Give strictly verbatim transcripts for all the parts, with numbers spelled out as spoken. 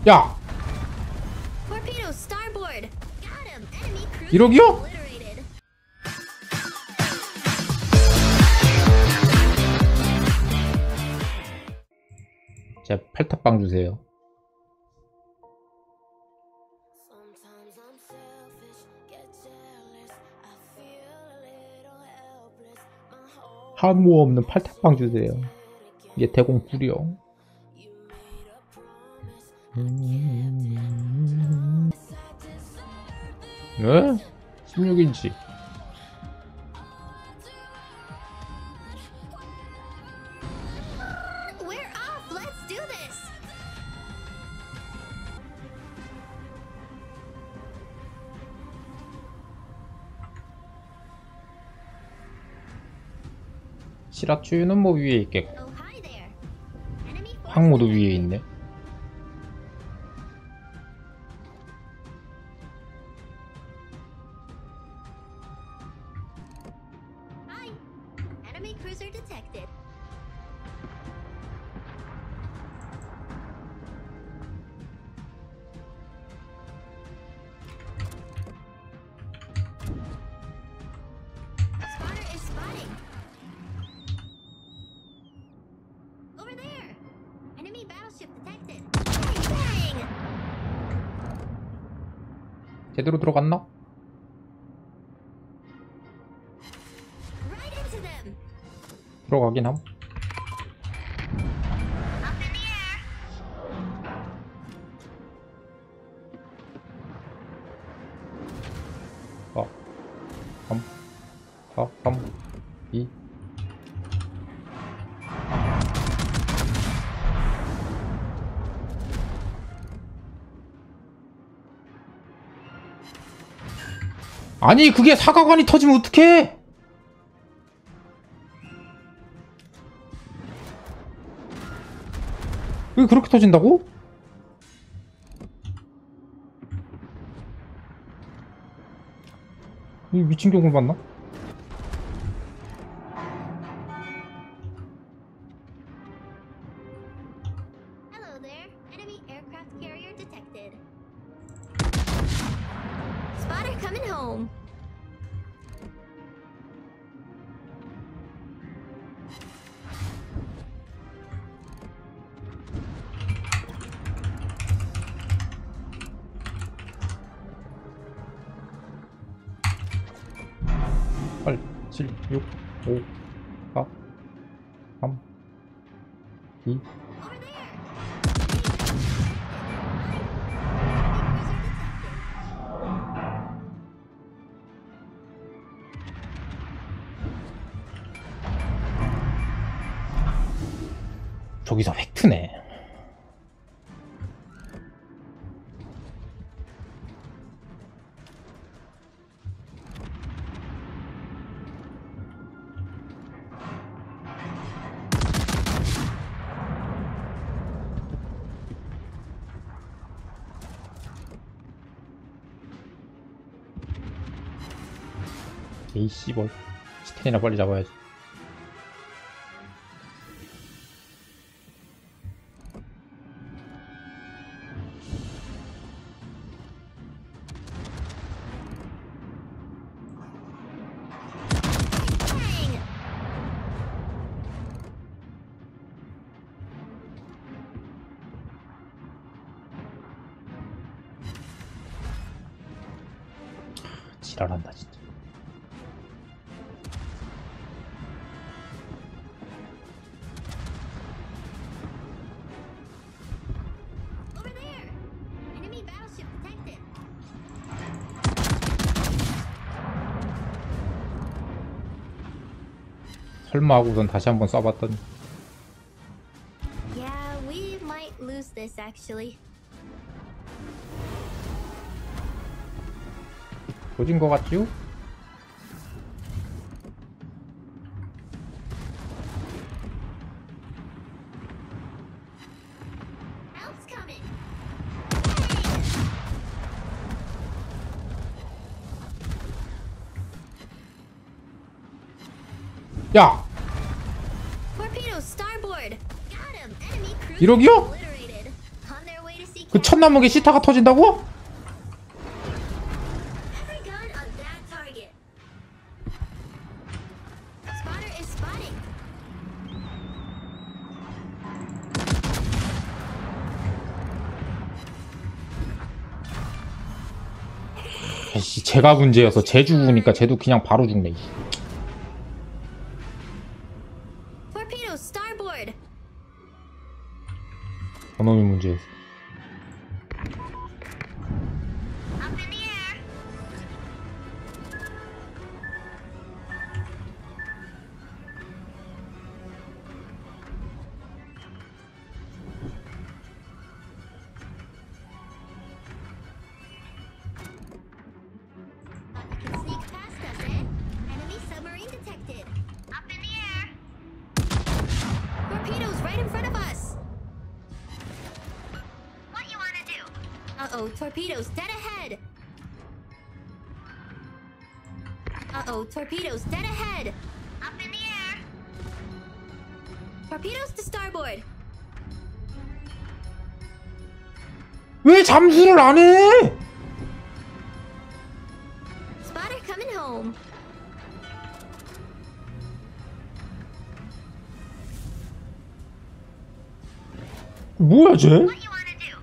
야! Torpedo starboard. Got him. Enemy cruiser 이러기요? obliterated. 제 팔탑방 주세요. Sometimes I'm selfish, get jealous. I feel a little helpless. My whole 항모 없는 팔탑방 주세요. 이게 대공 불이요. you made a promise. 음... 네? 십육 인치. We're off. Let's do this. 시라추유는 뭐 위에 있겠고 Oh, hi there. Enemy force 항모도 위에 있네. Hi. Enemy cruiser detected. Spotter is spotting. Over there. Enemy battleship detected. Bang, bang. 제대로 들어갔나? Right into them. 들어가긴 함. Up in the air. 사, 삼, 사, 삼, 이. 아니 그게 사가관이 터지면 어떡해? 왜 그렇게 터진다고? 이 미친 경우를 봤나? Hello there. Enemy aircraft carrier detected. Spotter coming home. 팔, 칠, 육, 오, 사, 삼, 이. Over there. 저기서 팩트네. 에이 씨발 스탠이나 빨리 잡아야지. Bang. 지랄한다 진짜. Over there. Enemy battleship detected. 설마 하고선 다시 한번 쏴봤더니 Yeah, we might lose this actually. 조진 거 같지요? Help's coming. 야! Torpedo starboard. Got him. Enemy cruiser 이러기요? obliterated. On their way to C Q. 그 첫 남은 게 시타가 터진다고? Every gun on that target. Spotter is spotting. 아이씨, 제가 문제여서 쟤 죽으니까 쟤도 그냥 바로 죽네. 이씨. Torpedo starboard. 저놈이 문제였어. Up in the air. Thought you could sneak past us, eh? Enemy submarine detected. Up in the air. Torpedoes right in front of us. What you wanna do? Uh-oh, torpedoes dead ahead. Uh-oh, torpedoes dead ahead. Up in the air. Torpedoes to starboard. 왜 잠수를 안 해? Spotter coming home. 뭐야 쟤? What you wanna do?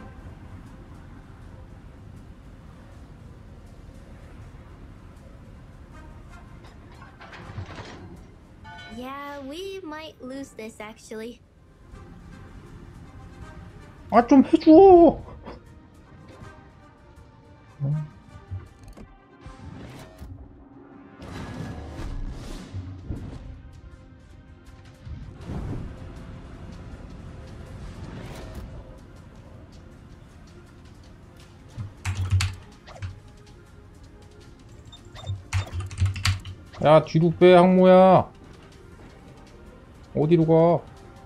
Yeah, we might lose this actually. 아 좀 해줘. 야 뒤로 빼 항모야. 어디로 가?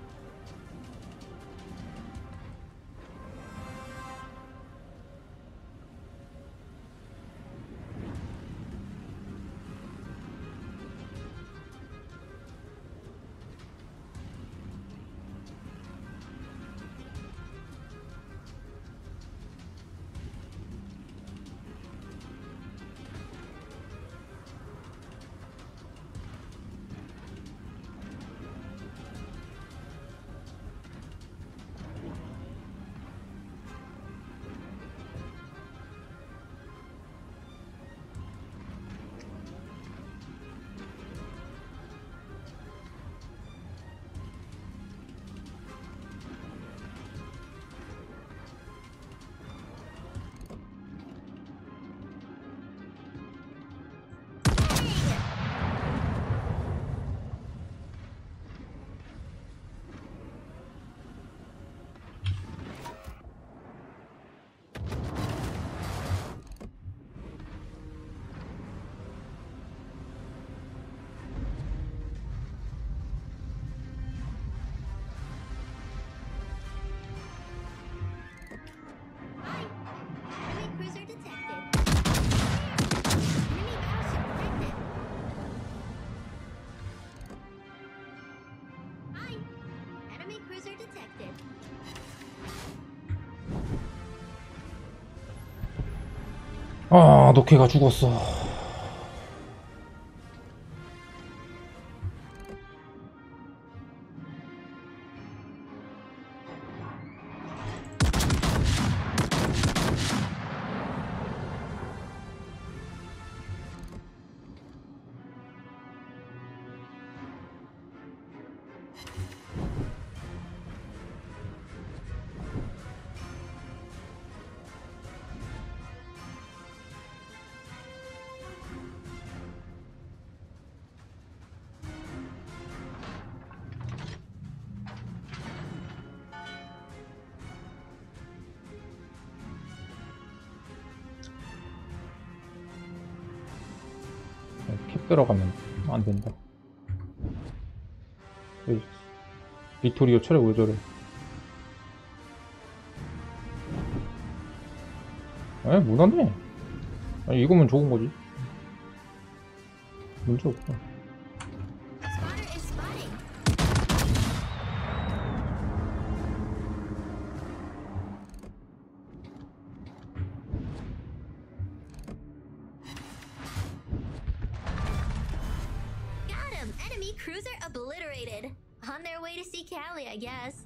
Enemy cruiser detected. Enemy battleship detected. Hi. Enemy cruiser detected. 아 녹회가 죽었어. 캡 들어가면 안 된다. 에이, 비토리오 체력 왜 저래? 에 무난해. 아니 이거면 좋은 거지. 문제 없어. Spotter is spotting. Enemy cruiser obliterated. On their way to see Callie, I guess.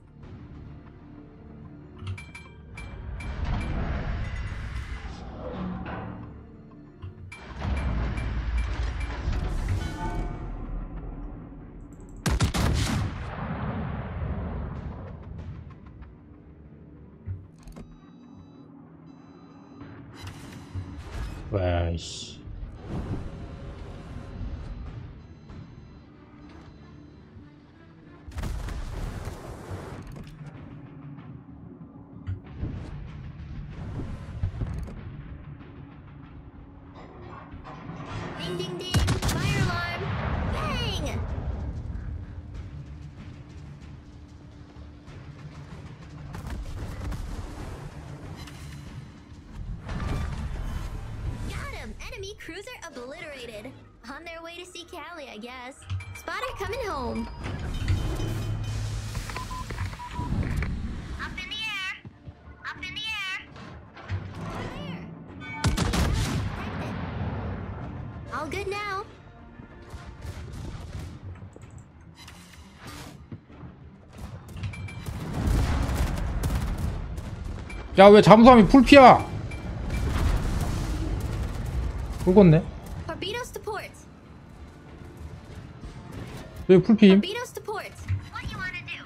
와, 씨. Ding ding ding! Fire alarm! Bang! Got him! Enemy cruiser obliterated. On their way to see Callie, I guess. Spotter coming home. Up in the air! Up in the air! There! All good now. 야, 왜 잠수함이 풀피야? 끄겄네. Torpedoes to port. 왜 풀피임? Torpedoes to port. What you wanna do?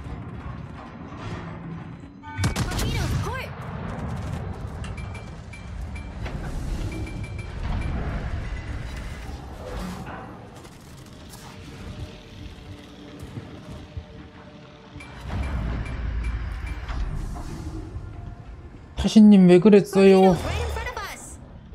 Torpedoes port. 타신님 왜 그랬어요? Torpedoes right in front of us.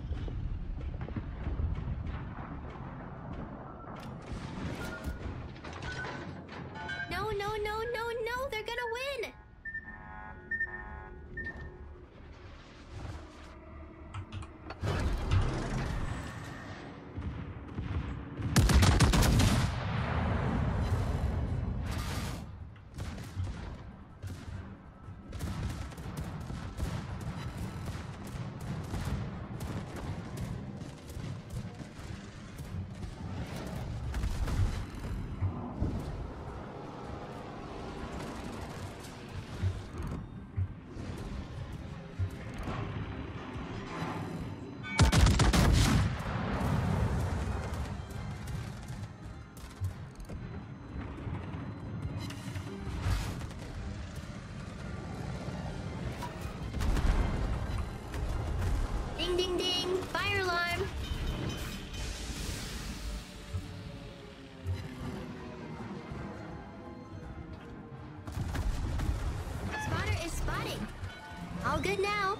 No, no, no, no, no! They're gonna win. Ding ding ding! Fire alarm! Spotter is spotting. All good now.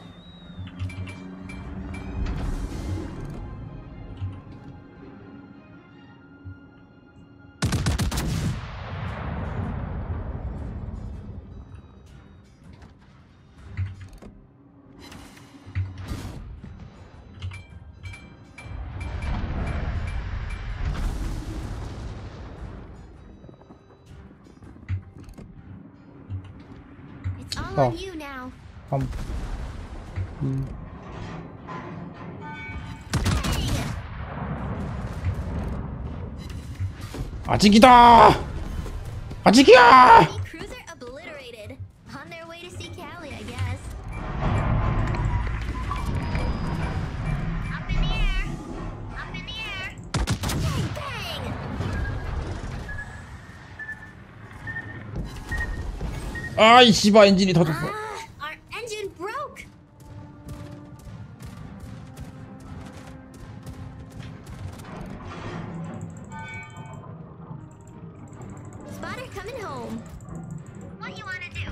It's all Oh. on you now. 삼, 이. Bang! 아직이다! 아직이야! Enemy cruiser obliterated. On their way to see Callie, I guess. Up in the air! Up in the air! Bang bang! 아이 씨발 엔진이 터졌어. Ah, our engine broke. Spotter coming home. What you wanna do?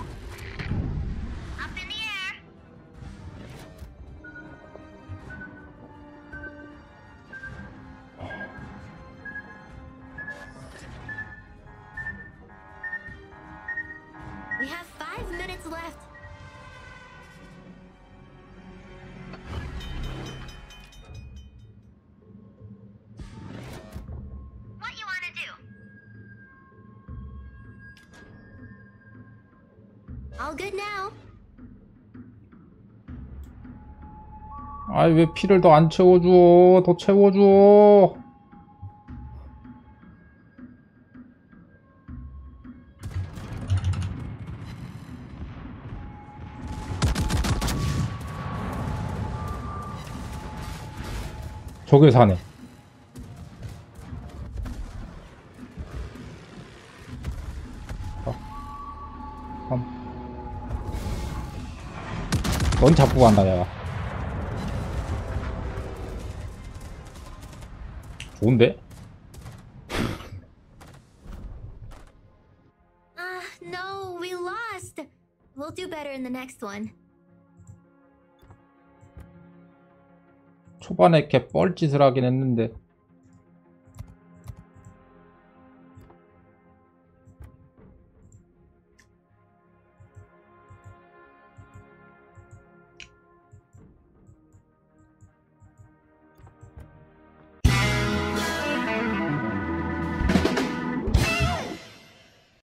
Up in the air. We have five minutes left. What you wanna do? All good now. 아이 왜 피를 더 안 채워줘? 더 채워줘. 저게 사네. 넌 잡고 간다, 야. 좋은데? Ah, no, we lost. We'll do better in the next one. 초반에 이렇게 뻘짓을 하긴 했는데